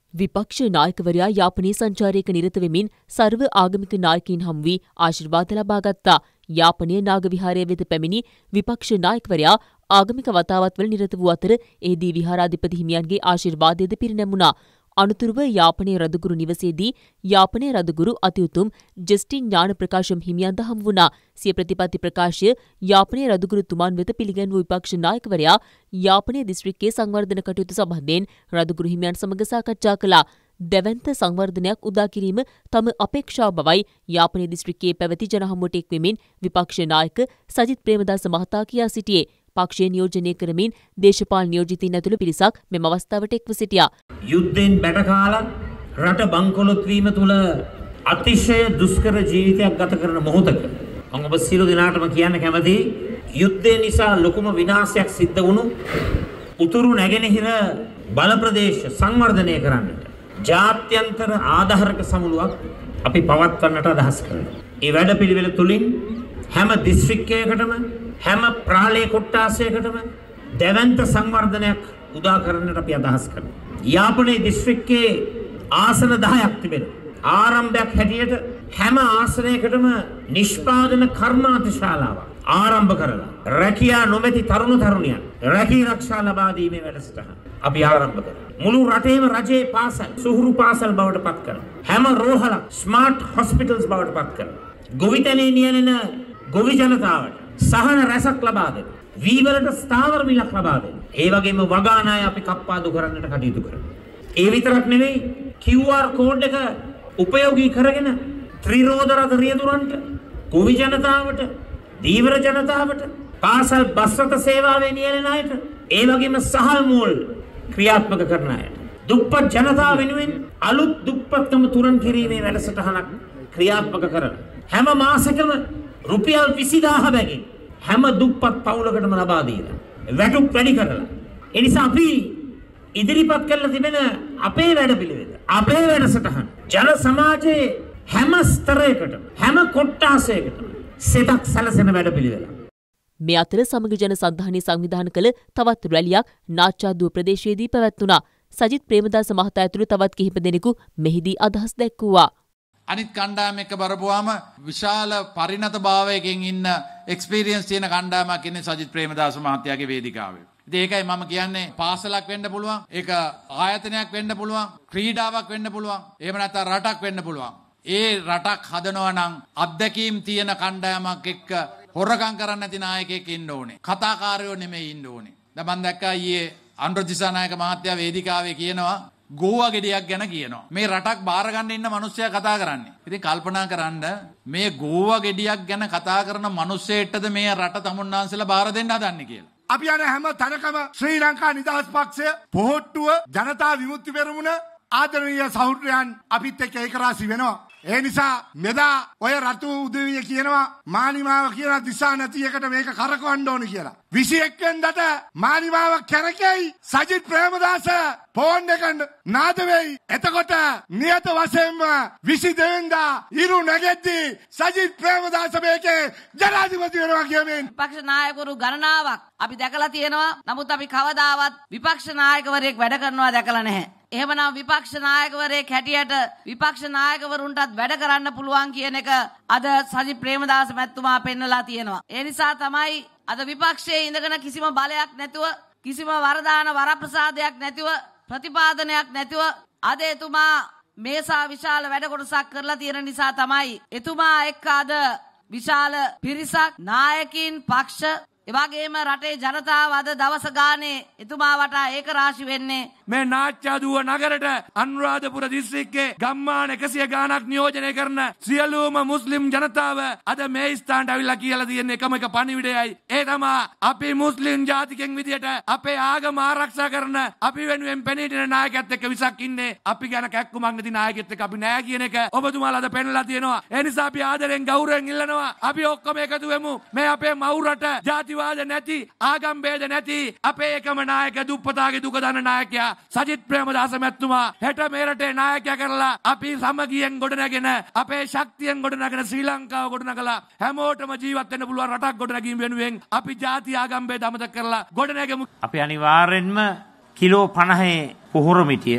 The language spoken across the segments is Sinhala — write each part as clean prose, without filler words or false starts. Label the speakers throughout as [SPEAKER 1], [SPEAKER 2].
[SPEAKER 1] විපක්ෂ නායකවරයා යාපනයේ සංචාරයක නිරත වෙමින් සර්ව ආගමික නායකයින් හමු වී ආශිර්වාද ලබා ගත්තා. යාපනයේ නාග විහාරය වෙත පැමිණි විපක්ෂ නායකවරයා ආගමික වතාවත්වල නිරත වූ අතර එහිදී විහාරාධිපති හිමියන්ගේ ආශිර්වාදයද පිරිනැමුණා. අනුතුරුව යාපනයේ රදගුරු නිවසේදී යාපනයේ රදගුරු අතිඋතුම් ජස්ටින් ඥාන ප්‍රකාශම් හිමියන්ද හමු වුණා. සිය ප්‍රතිපත්ති ප්‍රකාශය යාපනයේ රදගුරු තුමන් වෙත පිළිගැන්වූ විපක්ෂ නායකවරයා යාපනයේ දිස්ත්‍රික්කයේ සංවර්ධන කටයුතු සම්බන්ධයෙන් රදගුරු හිමියන් සමග සාකච්ඡා කළා. දැවැන්ත සංවර්ධනයක් උදා කිරීම තම අපේක්ෂාව බවයි යාපනයේ දිස්ත්‍රික්කයේ පැවති ජනහමුවට එක්වෙමින් විපක්ෂ නායක සජිත් ප්‍රේමදාස මහතා කියා සිටියේ. පක්ෂය නියෝජනය කරමින් දේශපාලන නියෝජිතයින් ඇතුළු පිරිසක් මෙම අවස්ථාවට එක්ව සිටියා.
[SPEAKER 2] යුද්ධෙන් බැට කාලා රට බංකොලොත් වීම තුළ අතිශය දුෂ්කර ජීවිතයක් ගත කරන මොහොතක මම ඔබ සියලු දෙනාටම කියන්න කැමතියි යුද්ධය නිසා ලොකුම විනාශයක් සිද්ධ වුණු උතුරු නැගෙනහිර බල ප්‍රදේශ සංවර්ධනය කරන්නට ජාත්‍යන්තර ආධාරක සමුළුවක් අපි පවත්වන්නට අදහස් කරනවා. ඒ වැඩපිළිවෙල තුලින් හැම දිස්ත්‍රික්කයකටම හැම ප්‍රාලේ කොට්ටාසයකටම දැවැන්ත සංවර්ධනයක් උදා කරන්නට අපි අදහස් කරනවා. යාපනයේ දිස්ත්‍රික්කයේ ආසන 10ක් තිබෙනවා. ආරම්භයක් හැටියට හැම ආසනයකටම නිෂ්පාදන කර්මාන්තශාලාවක් ආරම්භ කරලා රැකියා නොමැති තරුණ තරුණියන් රැකී ආරක්ෂා ලබා දීමේ වැඩසටහන අපි ආරම්භ කරනවා. මුළු රටේම රජයේ පාසල් සුහුරු පාසල් බවට පත් කරනවා. හැම රෝහලක් ස්මාර්ට් හොස්පිටල්ස් බවට පත් කරනවා. ගොවිතැනේ නියැලෙන ගොවි ජනතාවට සහන රැසක් ලබා දෙනවා. වීවලට ස්ථාවර මිලක් ලබා දෙනවා. ඒ වගේම වගා ණය අපි කප්පාදු කරන්නට කටයුතු කරනවා. ඒ විතරක් නෙවෙයි QR කෝඩ් එක උපයෝගී කරගෙන ත්‍රිරෝද රථ රියදුරන්ට ගොවි ජනතාවට දීවර ජනතාවට පාසල් බස් රථ සේවාවේ නියැලෙන අයට ඒ වගේම සහල් මූල් ක්‍රියාත්මක කරන අයට දුප්පත් ජනතාව වෙනුවෙන් අලුත් දුප්පත්කම තුරන් කිරීමේ වැඩසටහනක් ක්‍රියාත්මක කරන හැම මාසෙකම රුපියල් 20000 බැගින් හැම දුප්පත් පවුලකටම ලබා දීලා වැටුප් වැඩි කරලා ඒ නිසා අපි ඉදිරිපත් කරලා තිබෙන අපේ වැඩපිළිවෙල අපේ වැඩසටහන ජන සමාජයේ හැම ස්තරයකටම හැම කොට්ටාසයකටම සිතක් සැලසෙන වැඩපිළිවෙල.
[SPEAKER 1] මේ අතර සමග ජන සන්ධානයේ සංවිධානය කළ තවත් රැලියක් නාච්චාදුව ප්‍රදේශයේදී පැවැත්වුණා. සජිත් ප්‍රේමදාස මහතා ඇතුළු තවත් කිහිප දෙනෙකු මෙහිදී අදහස් දැක්වුවා.
[SPEAKER 3] අනිත් කණ්ඩායම එක්ක බලපුවාම විශාල පරිණත භාවයකින් ඉන්න එක්ස්පීරියන්ස් තියෙන කණ්ඩායමක් ඉන්නේ සජිත් ප්‍රේමදාස මහත්තයාගේ වේදිකාවේ. ඉතින් ඒකයි මම කියන්නේ පාසලක් වෙන්න පුළුවන්, ඒක ආයතනයක් වෙන්න පුළුවන්, ක්‍රීඩාවක් වෙන්න පුළුවන්, එහෙම නැත්නම් රටක් වෙන්න පුළුවන්. ඒ රටක් හදනවා නම් අත්දැකීම් තියෙන කණ්ඩායමක් එක්ක හොරකම් කරන්න නැති නායකයෙක් ඉන්න ඕනේ. කතාකාරයෝ නෙමෙයි ඉන්න ඕනේ. දැන් මම දැක්කා ඊයේ අනුර දිසානායක මහත්තයා වේදිකාවේ කියනවා ගෝවා ගෙඩියක් ගැන කියනවා. මේ රටක් බාර ගන්න ඉන්න මිනිස්සයා කතා කරන්නේ. ඉතින් කල්පනා කරන්න මේ ගෝවා ගෙඩියක් ගැන කතා කරන මිනිස්සෙටද මේ රට තමුන්නාන්සලා බාර දෙන්න හදන්නේ කියලා.
[SPEAKER 4] අපි යන හැම තැනකම ශ්‍රී ලංකා නිදහස් පක්ෂය පොහොට්ටුව ජනතා විමුක්ති පෙරමුණ ආදරණීය සහෘදයන් අපිත් එක්ක ඒකරාශී වෙනවා. ඒ නිසා මෙදා ඔය රතු උදවිය කියනවා මානිමාව කියන දිසා නැති එකට මේක කරකවන්න ඕන කියලා. 21 වෙනිදාට මානිමාව කැරකෙයි සජිත් ප්‍රේමදාස ෆෝන් එක නාද වෙයි. එතකොට නියත වශයෙන්ම 22 වෙනිදා ඉරු නැගෙද්දී සජිත් ප්‍රේමදාස මේකේ ජනාධිපති වෙනවා කියමින්
[SPEAKER 5] විපක්ෂ නායකවරු ගණනාවක් අපි දැකලා තියෙනවා. නමුත් අපි කවදාවත් විපක්ෂ නායකවරයෙක් වැඩ කරනවා දැකලා නැහැ. එහෙමනම් විපක්ෂ නායකවරයෙක් හැටියට විපක්ෂ නායකවරුන්ටත් වැඩ කරන්න පුළුවන් කියන එක අද සජිත් ප්‍රේමදාස මැතිතුමා පෙන්නලා තියෙනවා. ඒ නිසා තමයි අද විපක්ෂයේ ඉඳගෙන කිසිම බලයක් නැතුව කිසිම වරදාන වරප්‍රසාදයක් නැතිව ප්‍රතිපාදනයක් නැතිව අද එතුමා මේසා විශාල වැඩ කොටසක් කරලා තියෙන නිසා තමයි එතුමා එක්ක අද විශාල පිරිසක් නායකින් පක්ෂ එවැගේම රටේ ජනතාව අද දවස ගානේ එතුමා වටා ඒක රාශි වෙන්නේ.
[SPEAKER 6] මේ නාච්චාදුව නගරට අනුරාධපුර දිස්ත්‍රික්කේ ගම්මාන 100 ගාණක් නියෝජනය කරන සියලුම මුස්ලිම් ජනතාව අද මේ ස්ථානට අවිල්ලා කියලා තියෙන එකම එක පණිවිඩයයි. ඒ තමයි අපි මුස්ලිම් ජාතිකෙන් විදියට අපේ ආගම ආරක්ෂා කරන අපි වෙනුවෙන් පෙනීටින නායකයෙක් එක්ක විසක් ඉන්නේ. අපි ගැන කැක්කුමක් නැති නායකයෙක් එක්ක අපි නෑ කියන එක ඔබතුමාලා අද පෙන්නලා තියෙනවා. ඒ නිසා අපි ආදරෙන් ගෞරවයෙන් ඉල්ලනවා. අපි ඔක්කොම එකතු වෙමු. මේ අපේ මව් රට ජාතිවාද නැති ආගම් ભેද නැති අපේ එකම නායක දුප්පතාගේ දුක දන්න නායකයා සජිත් ප්‍රේමදාස මැතිතුමා හෙට මේ රටේ නායකයා කරලා අපි සමගියෙන් ගොඩනගෙන අපේ ශක්තියෙන් ගොඩනගෙන ශ්‍රී ලංකාව ගොඩනගලා හැමෝටම ජීවත් වෙන්න පුළුවන් රටක් ගොඩනැගීම වෙනුවෙන් අපි ජාති ආගම් ભેද අමතක කරලා ගොඩනැගෙමු.
[SPEAKER 2] අපි අනිවාර්යෙන්ම කිලෝ 50 පොහොර මිටිය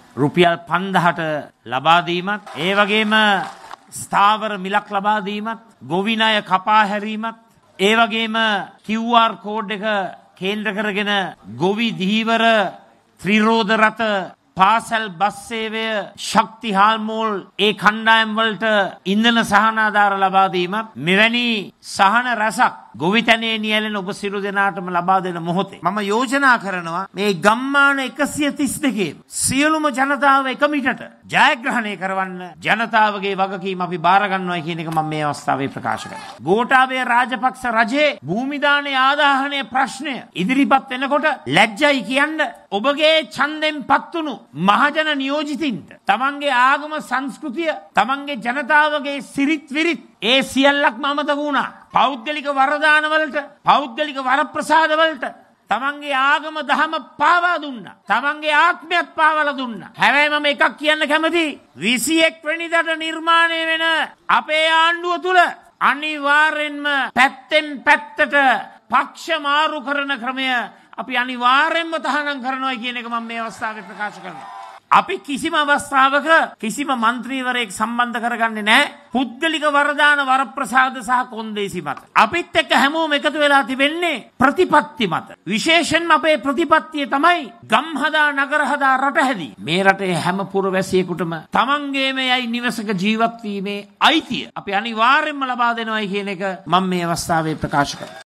[SPEAKER 2] රුපියල් 5000ට ලබා දීමත්, ඒ වගේම ස්ථාවර මිලක් ලබා දීමත්, ගොවි ණය කපා හැරීමත්, ඒ වගේම QR කෝඩ් එක කේන්ද්‍ර කරගෙන ගොවි දීවර, ත්‍රිරෝද රථ, පාසල් බස් සේවය, ශක්ති හාල්මෝල් ඒ කණ්ඩායම් වලට ඉන්ධන සහනාධාර ලබා දීමත්, මෙවැනි සහන රසක් ගොවිතැනේ නියැලෙන ඔබ සියලු දෙනාටම ලබා දෙන මොහොතේ මම යෝජනා කරනවා මේ ගම්මාන 132 සියලුම ජනතාව එක මිටට ජයග්‍රහණය කරවන්න ජනතාවගේ වගකීම අපි බාර ගන්නවා කියන එක මම මේ අවස්ථාවේ ප්‍රකාශ කරනවා. ගෝඨාභය රාජපක්ෂ රජේ භූමි දානයේ ආදාහනයේ ප්‍රශ්නය ඉදිරිපත් වෙනකොට ලැජ්ජයි කියන්න ඔබගේ ඡන්දෙන් පත්තුණු මහජන නියෝජිතින්ට තමන්ගේ ආගම සංස්කෘතිය තමන්ගේ ජනතාවගේ සිරිත් විරිත් ඒ සියල්ලක්ම අමතක වුණා. පෞද්ගලික වරදාන වලට, පෞද්ගලික වරප්‍රසාද වලට තමන්ගේ ආගම දහම පාවා දුන්නා. තමන්ගේ ආත්මයත් පාවලා දුන්නා. හැබැයි මම එකක් කියන්න කැමතියි. 21 වෙනිදාට නිර්මාණය වෙන අපේ ආණ්ඩුව තුල අනිවාර්යෙන්ම පැත්තෙන් පැත්තට පක්ෂ මාරු කරන ක්‍රමය අපි අනිවාර්යෙන්ම තහනම් කරනවා කියන එක මම මේ අවස්ථාවේ ප්‍රකාශ කරනවා. අපි කිසිම අවස්ථාවක කිසිම മന്ത്രിවරයෙක් සම්බන්ධ කරගන්නේ නැහැ පුද්ගලික වරදාන වරප්‍රසාද සහ කොන්දේසි මත. අපිත් එක්ක හැමෝම එකතු වෙලා තිබෙන්නේ ප්‍රතිපත්ති මත. විශේෂයෙන්ම අපේ ප්‍රතිපත්තිය තමයි ගම් හදා නගර හදා රට හැදී. මේ රටේ හැම පුරවැසියෙකුටම තමන්ගේම යයි නිවසක ජීවත් වීමේ අයිතිය අපි අනිවාර්යෙන්ම ලබා දෙනවායි කියන එක මම මේ අවස්ථාවේ ප්‍රකාශ කරනවා.